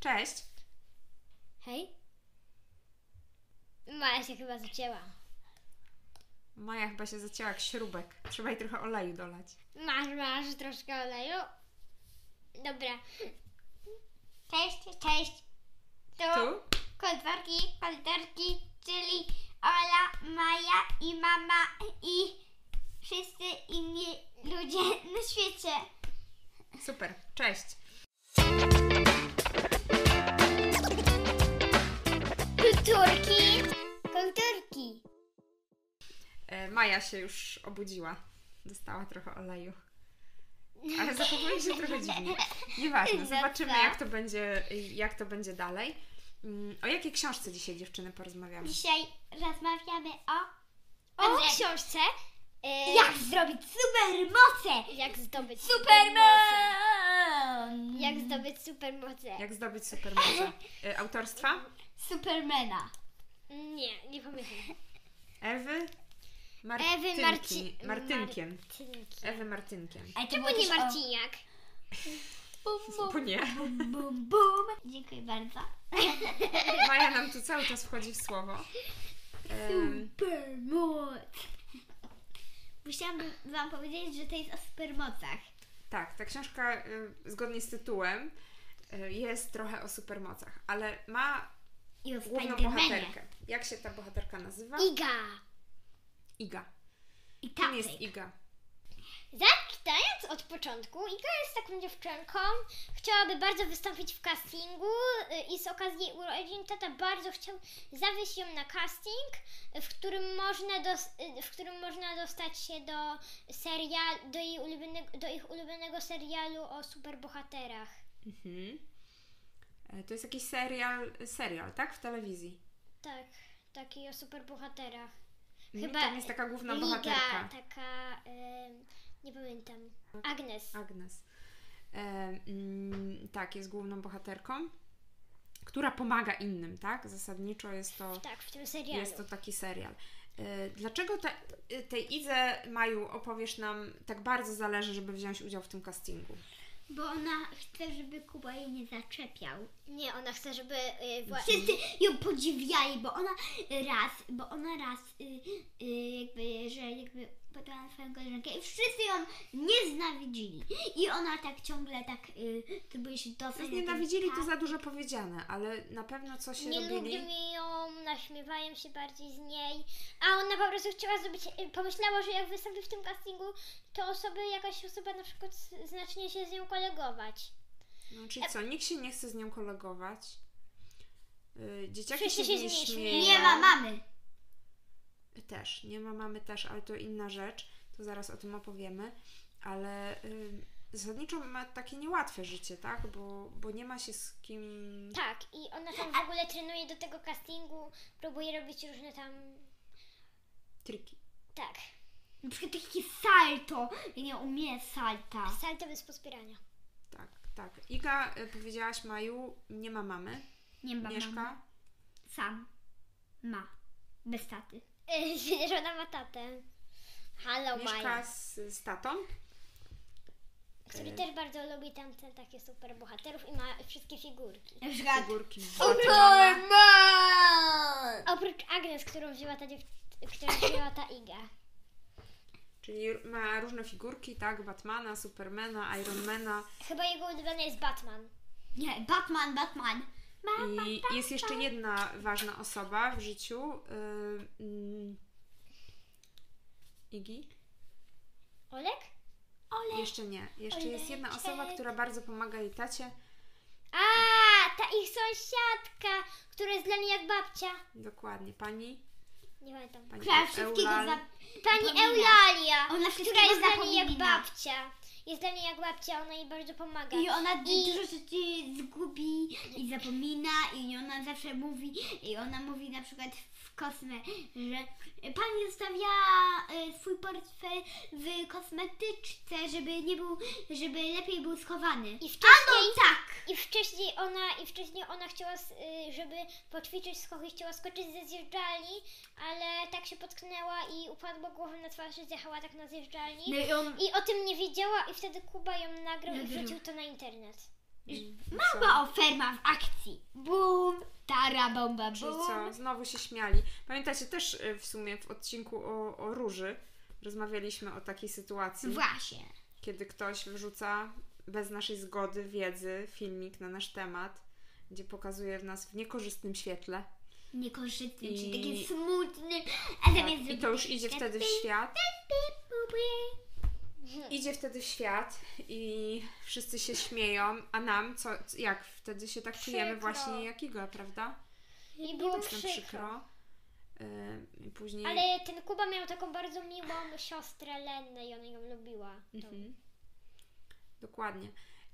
Cześć. Hej. Maja się chyba zacięła. Maja chyba się zacięła jak śrubek. Trzeba jej trochę oleju dolać. Masz troszkę oleju? Dobra. Cześć. Tu? Konterki, czyli Ola, Maja i mama i wszyscy inni ludzie na świecie. Super. Cześć. Kulturki. Maja się już obudziła. Dostała trochę oleju. Ale zachowuje się trochę dziwnie. Nieważne. Zobaczymy, jak to będzie dalej. O jakiej książce dzisiaj, dziewczyny, porozmawiamy? Dzisiaj rozmawiamy o książce. Jak zdobyć supermoce! Jak zdobyć supermoce! Jak zdobyć supermoce? Autorstwa? Supermana. Nie pamiętam. Ewy Martynkiem. Ewy Martynkiem. Czemu nie Marciniak? Bo nie. Bum. Dziękuję bardzo. Maja nam tu cały czas wchodzi w słowo. Supermoc. Musiałam wam powiedzieć, że to jest o supermocach. Tak, ta książka zgodnie z tytułem jest trochę o supermocach, ale ma główną bohaterkę. Jak się ta bohaterka nazywa? Iga. I Kim jest Iga? Zaczynając od początku, Iga jest taką dziewczynką, chciałaby bardzo wystąpić w castingu i z okazji jej urodzin tata bardzo chciał zawieźć ją na casting, w którym można dostać się do ich ulubionego serialu o superbohaterach. Mhm. To jest jakiś serial, tak? W telewizji. Tak, taki o superbohaterach. Chyba tam jest taka główna bohaterka. Taka, nie pamiętam. Agnes. Tak, jest główną bohaterką, która pomaga innym, tak? Zasadniczo jest to. Tak, w tym serialu. Jest to taki serial. Dlaczego tej Idze, Maju, opowiesz nam, tak bardzo zależy, żeby wziąć udział w tym castingu? Bo ona chce, żeby Kuba jej nie zaczepiał. Nie, ona chce, żeby Wszyscy ją podziwiali, bo ona raz podała na swoją koleżankę i wszyscy ją nieznawidzili. I ona tak ciągle próbuje się dostać. Nienawidzili to za dużo powiedziane, ale na pewno coś się robili. Nie lubią ją, naśmiewają się bardziej z niej, a ona po prostu chciała pomyślała, że jak wystąpi w tym castingu, to jakaś osoba na przykład zacznie się z nią kolegować. No, czyli co, nikt się nie chce z nią kolegować? Dzieciaki Wszyscy się z niej śmieją. Nie ma mamy. Nie ma mamy też, ale to inna rzecz. To zaraz o tym opowiemy. Ale zasadniczo ma takie niełatwe życie, tak? Bo nie ma się z kim... Tak, i ona tam w ogóle trenuje do tego castingu, próbuje robić różne tam... triki. Tak. Na przykład takie salto. Ja nie umiem salta. Salto bez pospierania. Tak. Iga, powiedziałaś, Maju, nie ma mamy. Nie ma Mieszka? mamy. Sam. Ma. Bez taty. Że ona ma tatę. Halo, Maja. Mieszka z tatą. Który też bardzo lubi tamte takie super bohaterów i ma wszystkie figurki. Na przykład Figurki. Oprócz Agnes, którą wzięła ta Iga. Czyli ma różne figurki, tak? Batmana, Supermana, Ironmana. Chyba jego ulubiony jest Batman. Nie, Batman. I jest jeszcze jedna ważna osoba w życiu Igi. Olek? Jeszcze nie. Jeszcze jest jedna osoba, która bardzo pomaga jej tacie. Ta ich sąsiadka, która jest dla niej jak babcia. Dokładnie. Pani? Nie pamiętam. Pani Eulalia, Ona która jest dla niej jak zapomina. babcia. Jest dla niej jak babcia, ona jej bardzo pomaga. I ona dużo rzeczy zgubi i zapomina i ona zawsze mówi, i ona mówi na przykład w Kosmę, że pani zostawiała swój portfel w kosmetyczce, żeby lepiej był schowany. I wcześniej ona chciała, żeby poćwiczyć skok, chciała skoczyć ze zjeżdżalni, ale tak się potknęła i upadła głową na twarz i zjechała tak na zjeżdżalni. I o tym nie wiedziała i wtedy Kuba ją nagrał i wrzucił to na internet. Mała oferma w akcji. Bum, tara, bomba, Czyli bum. co, znowu się śmiali. Pamiętacie też w sumie w odcinku o róży rozmawialiśmy o takiej sytuacji, Właśnie. kiedy ktoś wyrzuca bez naszej zgody, wiedzy, filmik na nasz temat, gdzie pokazuje nas w niekorzystnym świetle. Niekorzystny, I- czyli taki smutny, a zamiast I to już idzie wtedy w świat. Mhm. Idzie wtedy w świat i wszyscy się śmieją, a nam, jak wtedy się tak czujemy Przykro. właśnie jak Iga, prawda? I było Nam przykro. przykro. I później... Ale ten Kuba miał taką bardzo miłą siostrę Lennę i ona ją lubiła. Mhm. Dokładnie.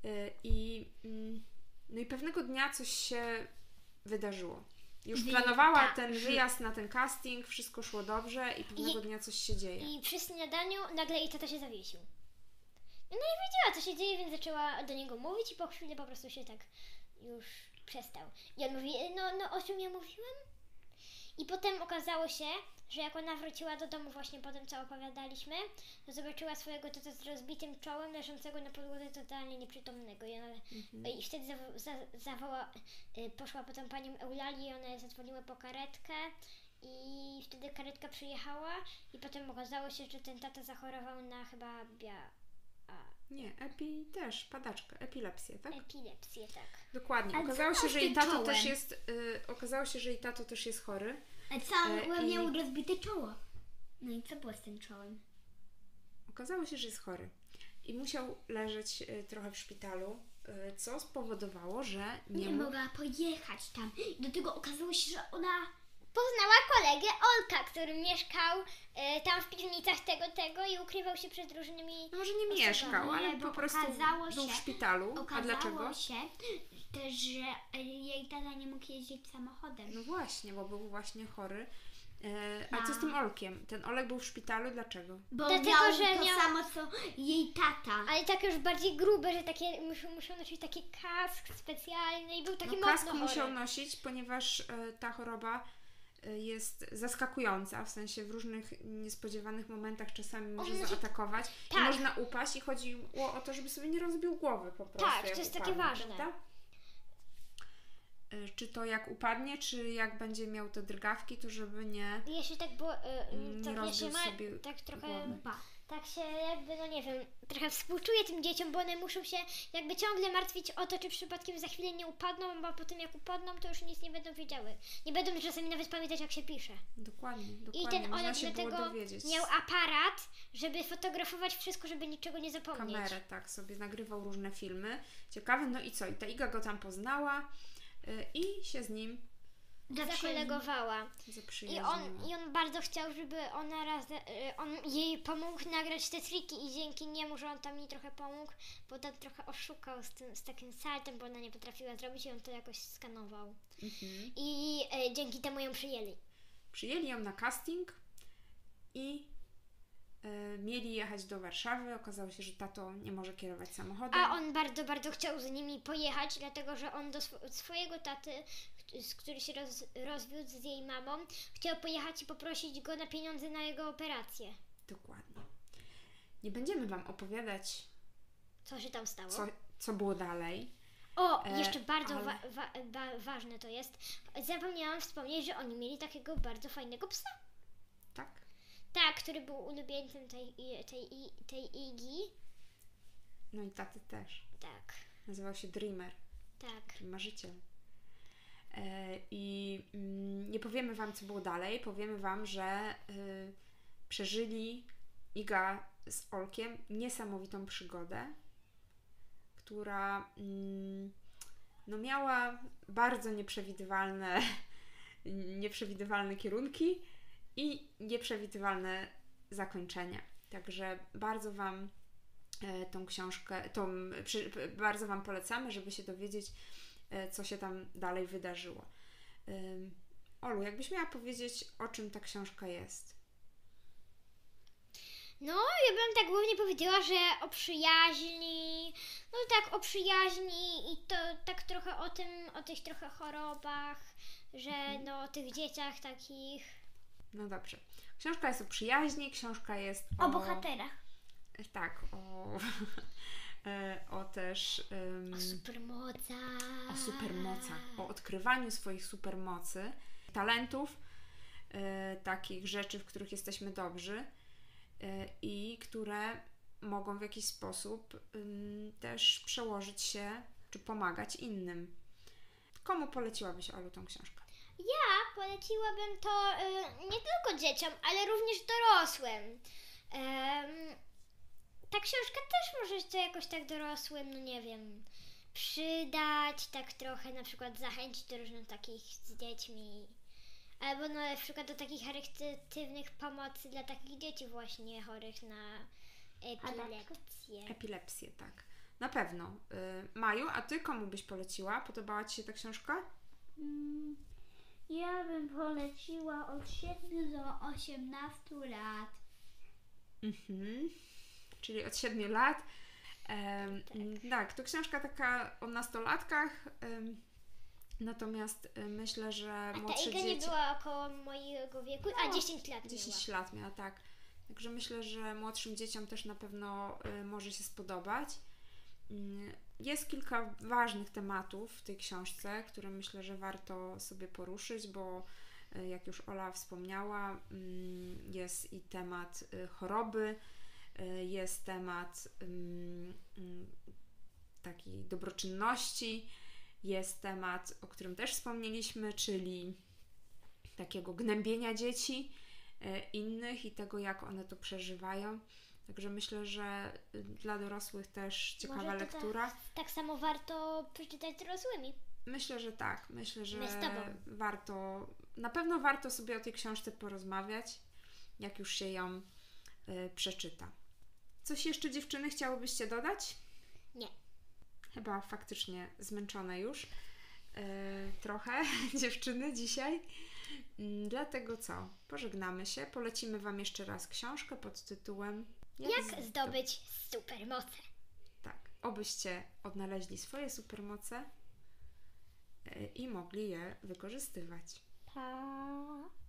No i pewnego dnia coś się wydarzyło. Już planowała tak. ten wyjazd na ten casting, wszystko szło dobrze i pewnego dnia coś się dzieje. I przy śniadaniu nagle jej tata się zawiesił. I ona nie wiedziała, co się dzieje, więc zaczęła do niego mówić i po chwili po prostu się tak już przestał. I on mówi, no o czym ja mówiłem? I potem okazało się, że jak ona wróciła do domu właśnie po tym, co opowiadaliśmy, to zobaczyła swojego tata z rozbitym czołem, leżącego na podłodze totalnie nieprzytomnego. I wtedy poszła potem panią Eulalię i one zadzwoniły po karetkę i wtedy karetka przyjechała i potem okazało się, że ten tata zachorował na chyba Nie, padaczkę, epilepsję, tak? epilepsję, tak. Dokładnie. A co Okazało się, masz że z jej tym tato czołem? też jest, chory. A co, i- miał rozbite czoło. No i co było z tym czołem? Okazało się, że jest chory. I musiał leżeć trochę w szpitalu, co spowodowało, że Nie mógł... mogła pojechać tam. Do tego okazało się, że ona... Poznała kolegę Olka, który mieszkał tam w piwnicach tego i ukrywał się przed różnymi... No może nie mieszkał, Nie, ale bo po prostu okazało był w się- szpitalu. A dlaczego? Okazało się też, że jej tata nie mógł jeździć samochodem. No właśnie, bo był właśnie chory. A co z tym Olkiem? Ten Olek był w szpitalu, dlaczego? Bo Dlatego, miał że to miał- samo co jej tata. Ale takie już bardziej grube, że takie musiał nosić taki kask specjalny i był taki No mocno kask chory. musiał nosić, ponieważ ta choroba jest zaskakująca, w sensie w różnych niespodziewanych momentach czasami może może- zaatakować i tak. można upaść i chodziło o to, żeby sobie nie rozbił głowy po prostu. Tak, to jak jest takie upadnie, ważne. prawda? Czy to jak upadnie, czy jak będzie miał te drgawki, to żeby nie... Jeśli tak było, Nie to rozbił wiecie, sobie tak trochę, głowy. tak się jakby, no nie wiem, trochę współczuję tym dzieciom, bo one muszą się jakby ciągle martwić o to, czy przypadkiem za chwilę nie upadną, bo potem jak upadną, to już nic nie będą wiedziały. Nie będą czasami nawet pamiętać, jak się pisze. Dokładnie. I ten Można Olek się było dlatego dowiedzieć. miał aparat, żeby fotografować wszystko, żeby niczego nie zapomnieć. Kamerę, tak, sobie nagrywał różne filmy. Ciekawe, no i co? I ta Iga go tam poznała i się z nim Zakolegowała. zaprzyjaźniła. I on bardzo chciał, żeby ona on jej pomógł nagrać te triki i dzięki niemu, że on tam jej trochę pomógł, bo tam trochę oszukał z takim saltem, bo ona nie potrafiła zrobić i on to jakoś skanował. Mhm. I dzięki temu ją przyjęli. Przyjęli ją na casting i mieli jechać do Warszawy. Okazało się, że tato nie może kierować samochodem. A on bardzo, bardzo chciał z nimi pojechać, dlatego że on do swojego taty, który się rozwiódł z jej mamą, chciał pojechać i poprosić go na pieniądze na jego operację. Dokładnie. Nie będziemy Wam opowiadać, Co się tam stało? co było dalej. Jeszcze bardzo ale- ważne to jest. Zapomniałam wspomnieć, że oni mieli takiego bardzo fajnego psa. Tak? Tak, który był ulubieńcem tej Igi. No i taty też. Tak, Nazywał się Dreamer, tak. czyli marzyciel. I nie powiemy Wam, co było dalej. Powiemy Wam, że przeżyli Iga z Olkiem niesamowitą przygodę, która no miała bardzo nieprzewidywalne kierunki i nieprzewidywalne zakończenia. Także bardzo Wam tą książkę, bardzo Wam polecamy, żeby się dowiedzieć, co się tam dalej wydarzyło. Olu, jakbyś miała powiedzieć, o czym ta książka jest? No, ja bym tak głównie powiedziała, że o przyjaźni, no tak o przyjaźni i to tak trochę o tych trochę chorobach, że no o tych dzieciach takich. No dobrze. Książka jest o przyjaźni, książka jest O bohaterach. Tak, o też O supermocach. o supermocach, o odkrywaniu swoich supermocy, talentów, takich rzeczy, w których jesteśmy dobrzy i które mogą w jakiś sposób też przełożyć się, czy pomagać innym. Komu poleciłabyś, Olu, tą książkę? Ja poleciłabym to nie tylko dzieciom, ale również dorosłym. Ta książka też może się jakoś tak dorosłym, no nie wiem, przydać, tak trochę na przykład zachęcić do różnych takich z dziećmi. Albo na przykład do takich charytatywnych pomocy dla takich dzieci właśnie chorych na epilepsję. Epilepsję, tak. Na pewno. Maju, a Ty komu byś poleciła? Podobała Ci się ta książka? Ja bym poleciła od 7 do 18 lat. Czyli od 7 lat. Tak, to książka taka o nastolatkach, natomiast myślę, że A ta młodsze Iga nie była około mojego wieku, a 10 lat 10 miała. lat miała, tak. Także myślę, że młodszym dzieciom też na pewno może się spodobać. Jest kilka ważnych tematów w tej książce, które myślę, że warto sobie poruszyć, bo jak już Ola wspomniała, jest i temat choroby, jest temat takiej dobroczynności, jest temat, o którym też wspomnieliśmy, czyli takiego gnębienia dzieci innych i tego, jak one to przeżywają. Także myślę, że dla dorosłych też ciekawa Może to lektura. Tak samo warto przeczytać z dorosłymi. Myślę, że tak. Myślę, że My z tobą. na pewno warto sobie o tej książce porozmawiać, jak już się ją przeczyta. Coś jeszcze, dziewczyny, chciałybyście dodać? Nie. Chyba faktycznie zmęczone już trochę dziewczyny dzisiaj. Dlatego co? Pożegnamy się. Polecimy Wam jeszcze raz książkę pod tytułem Jak zdobyć supermoce? Tak. Obyście odnaleźli swoje supermoce i mogli je wykorzystywać. Pa.